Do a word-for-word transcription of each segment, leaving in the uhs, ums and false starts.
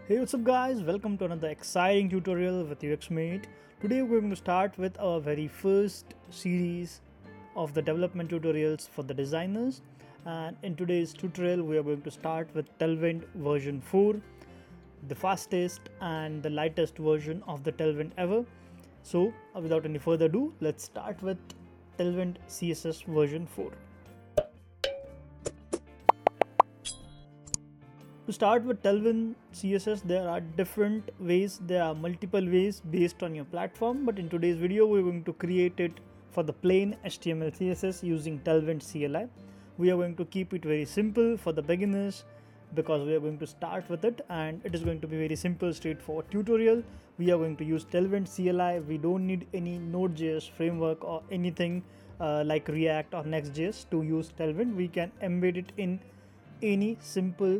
Hey, what's up guys, welcome to another exciting tutorial with U X Mate. Today we're going to start with our very first series of the development tutorials for the designers, and in today's tutorial we are going to start with Tailwind version four, the fastest and the lightest version of the Tailwind ever. So uh, without any further ado, let's start with Tailwind C S S version four. To start with Tailwind C S S, there are different ways, there are multiple ways based on your platform, but in today's video we're going to create it for the plain H T M L C S S using Tailwind C L I. We are going to keep it very simple for the beginners because we are going to start with it, and it is going to be very simple, straightforward tutorial. We are going to use Tailwind C L I. We don't need any Node.js framework or anything uh, like React or Next.js to use Tailwind. We can embed it in any simple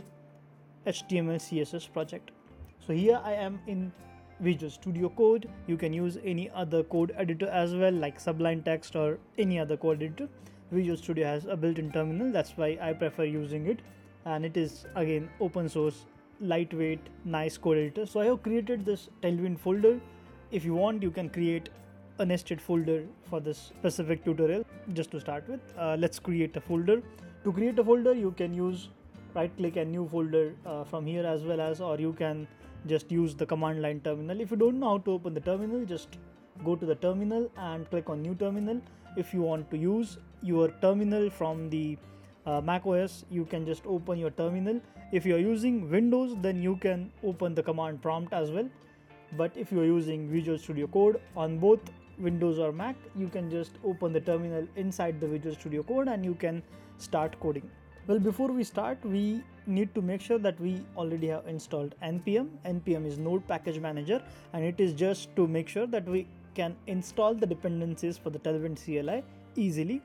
H T M L C S S project. So here I am in Visual Studio Code. You can use any other code editor as well, like Sublime Text or any other code editor. Visual Studio has a built-in terminal, that's why I prefer using it, and it is again open source, lightweight, nice code editor. So I have created this Tailwind folder. If you want, you can create a nested folder for this specific tutorial. Just to start with, uh, let's create a folder. To create a folder, you can use right click and new folder uh, from here as well as, or you can just use the command line terminal. If you don't know how to open the terminal, just go to the terminal and click on new terminal. If you want to use your terminal from the uh, Mac O S, you can just open your terminal. If you are using Windows, then you can open the command prompt as well, but if you are using Visual Studio Code on both Windows or Mac, you can just open the terminal inside the Visual Studio Code and you can start coding. Well, before we start, we need to make sure that we already have installed N P M. N P M is Node Package Manager, and it is just to make sure that we can install the dependencies for the Tailwind C L I easily.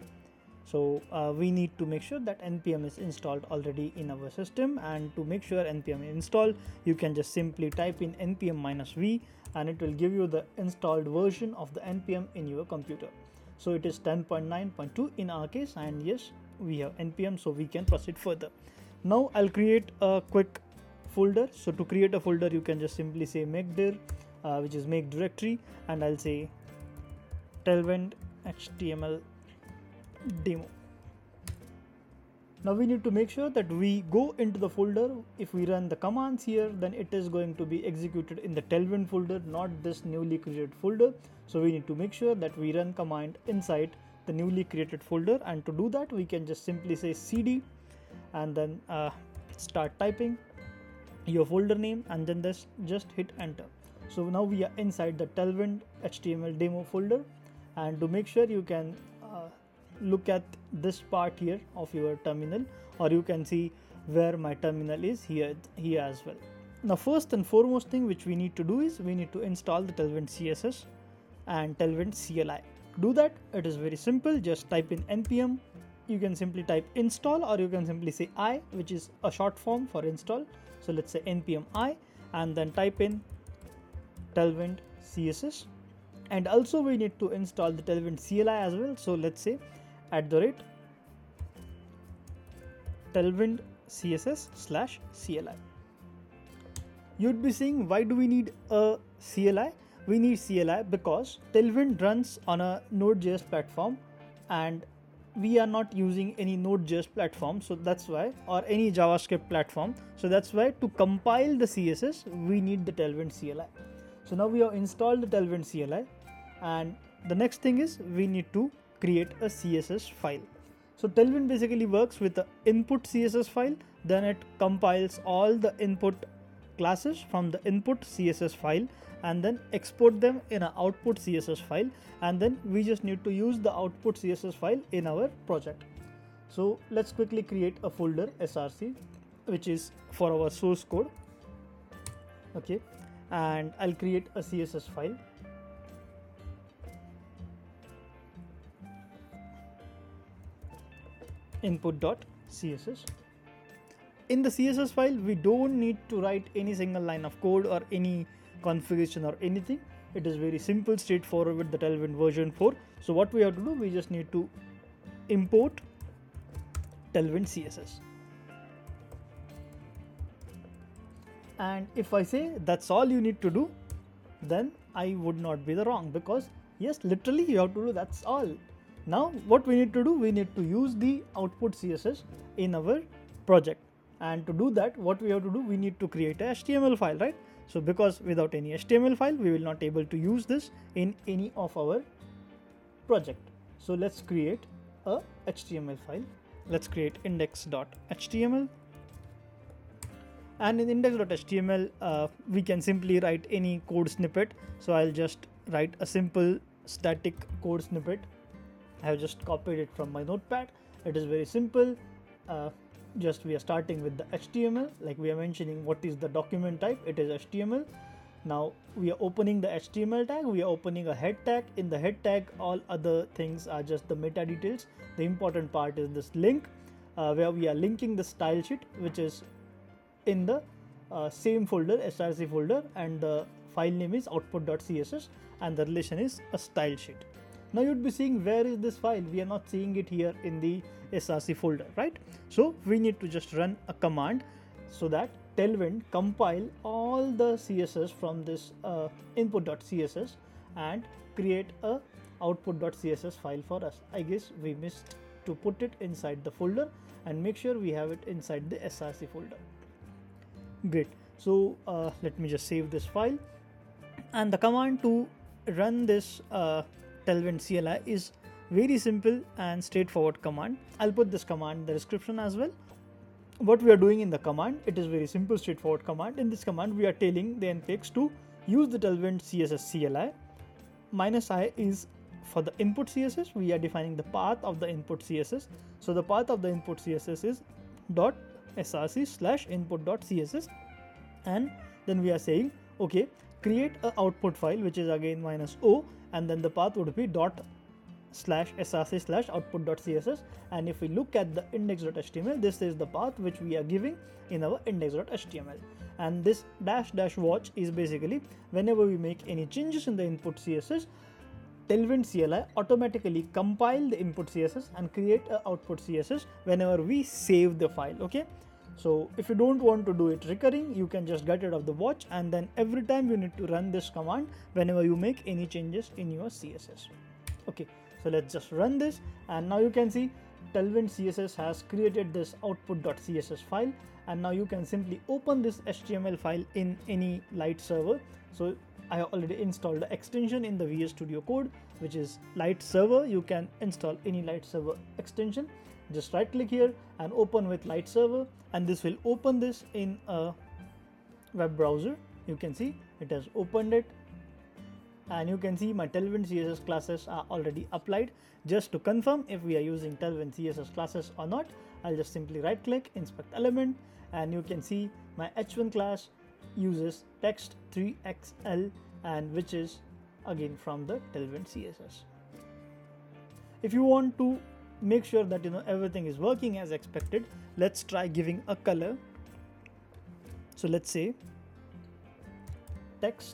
So uh, we need to make sure that N P M is installed already in our system, and to make sure N P M is installed, you can just simply type in npm minus v and it will give you the installed version of the N P M in your computer. So it is ten point nine point two in our case, and yes, we have N P M, so we can proceed further. Now I'll create a quick folder. So to create a folder, you can just simply say make dir, uh, which is make directory, and I'll say Tailwind H T M L demo. Now we need to make sure that we go into the folder. If we run the commands here, then it is going to be executed in the Tailwind folder, not this newly created folder. So we need to make sure that we run command inside the newly created folder, and to do that we can just simply say cd and then uh, start typing your folder name, and then this just hit enter. So now we are inside the Tailwind H T M L demo folder, and to make sure, you can uh, look at this part here of your terminal, or you can see where my terminal is here here as well. Now first and foremost thing which we need to do is we need to install the Tailwind C S S and Tailwind C L I. To do that, it is very simple. Just type in npm. You can simply type install, or you can simply say I, which is a short form for install. So let's say npm I, and then type in Tailwind C S S. And also we need to install the Tailwind C L I as well. So let's say at the rate Tailwind C S S slash C L I. You'd be saying, why do we need a C L I? We need C L I because Tailwind runs on a Node.js platform, and we are not using any Node.js platform, so that's why, or any JavaScript platform. So that's why to compile the C S S, we need the Tailwind C L I. So now we have installed the Tailwind C L I, and the next thing is we need to create a C S S file. So Tailwind basically works with the input C S S file, then it compiles all the input classes from the input C S S file, and then export them in an output C S S file, and then we just need to use the output C S S file in our project. So let's quickly create a folder src, which is for our source code. Okay, and I'll create a C S S file. Input.css. In the C S S file, we don't need to write any single line of code or any configuration or anything. It is very simple, straightforward with the Tailwind version four. So what we have to do, we just need to import Tailwind C S S. And if I say that's all you need to do, then I would not be the wrong, because yes, literally you have to do that's all. Now what we need to do, we need to use the output C S S in our project, and to do that what we have to do, we need to create a H T M L file, right? So because without any H T M L file we will not able to use this in any of our project. So let's create a H T M L file. Let's create index.html, and in index.html uh, we can simply write any code snippet. So I'll just write a simple static code snippet. I have just copied it from my notepad. It is very simple. Uh, just we are starting with the H T M L, like we are mentioning what is the document type, it is H T M L. Now we are opening the H T M L tag, we are opening a head tag. In the head tag all other things are just the meta details. The important part is this link uh, where we are linking the style sheet, which is in the uh, same folder, src folder, and the file name is output.css and the relation is a style sheet. Now you'd be seeing, where is this file? We are not seeing it here in the src folder, right? So we need to just run a command so that Tailwind compile all the C S S from this uh, input.css and create a output.css file for us. I guess we missed to put it inside the folder, and make sure we have it inside the src folder. Great. So uh, let me just save this file, and the command to run this uh, Tailwind C L I is very simple and straightforward command. I'll put this command in the description as well. What we are doing in the command, it is very simple, straightforward command. In this command we are telling the npx to use the Tailwind C S S C L I. Minus I is for the input C S S. We are defining the path of the input C S S. So the path of the input C S S is dot src slash input dot css, and then we are saying okay, create a output file, which is again minus o, and then the path would be dot slash src slash output dot css. And if we look at the index.html, this is the path which we are giving in our index.html, and this dash dash watch is basically whenever we make any changes in the input C S S, Tailwind C L I automatically compile the input C S S and create a output C S S whenever we save the file. Okay, so if you don't want to do it recurring, you can just get rid of the watch, and then every time you need to run this command whenever you make any changes in your C S S. Okay, so let's just run this, and now you can see Tailwind C S S has created this output.css file, and now you can simply open this H T M L file in any Light server. So I have already installed the extension in the V S Studio Code, which is Light server. You can install any Light server extension. Just right click here and open with Light server, and this will open this in a web browser. You can see it has opened it, and you can see my Tailwind C S S classes are already applied. Just to confirm if we are using Tailwind C S S classes or not, I'll just simply right click, inspect element, and you can see my H one class uses text three X L, and which is again from the Tailwind C S S. If you want to make sure that you know everything is working as expected, let's try giving a color. So let's say text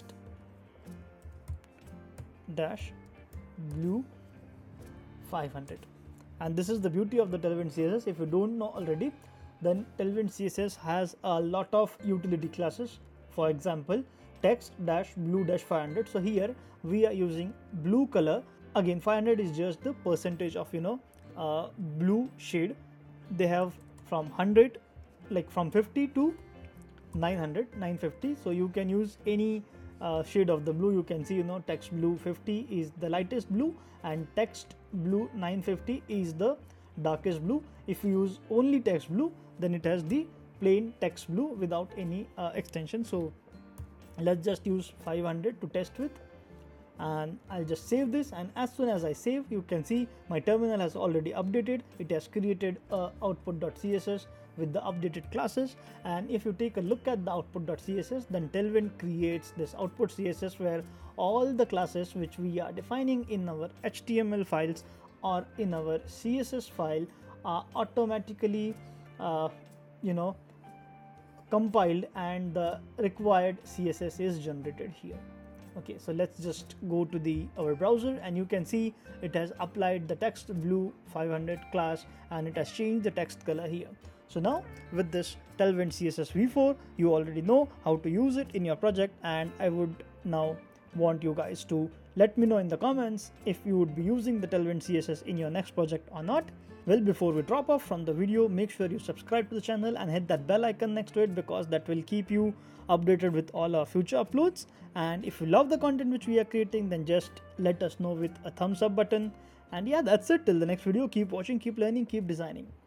dash blue five hundred, and this is the beauty of the Tailwind C S S. If you don't know already, then Tailwind C S S has a lot of utility classes. For example, text dash blue dash five hundred. So here we are using blue color. Again, five hundred is just the percentage of you know uh, blue shade. They have from one hundred, like from fifty to nine hundred, nine fifty. So you can use any uh, shade of the blue. You can see you know text blue fifty is the lightest blue, and text blue nine fifty is the darkest blue. If you use only text blue, then it has the plain text blue without any uh, extension. So let's just use five hundred to test with, and I'll just save this, and as soon as I save, you can see my terminal has already updated. It has created a output.css with the updated classes, and if you take a look at the output.css, then Tailwind creates this output C S S where all the classes which we are defining in our H T M L files or in our C S S file are automatically uh, you know compiled, and the required C S S is generated here. Okay, so let's just go to the our browser, and you can see it has applied the text blue five hundred class, and it has changed the text color here. So now with this Tailwind C S S v four, you already know how to use it in your project, and I would now want you guys to let me know in the comments if you would be using the Tailwind C S S in your next project or not. Well, before we drop off from the video, make sure you subscribe to the channel and hit that bell icon next to it, because that will keep you updated with all our future uploads. And if you love the content which we are creating, then just let us know with a thumbs up button. And yeah, that's it. Till the next video, keep watching, keep learning, keep designing.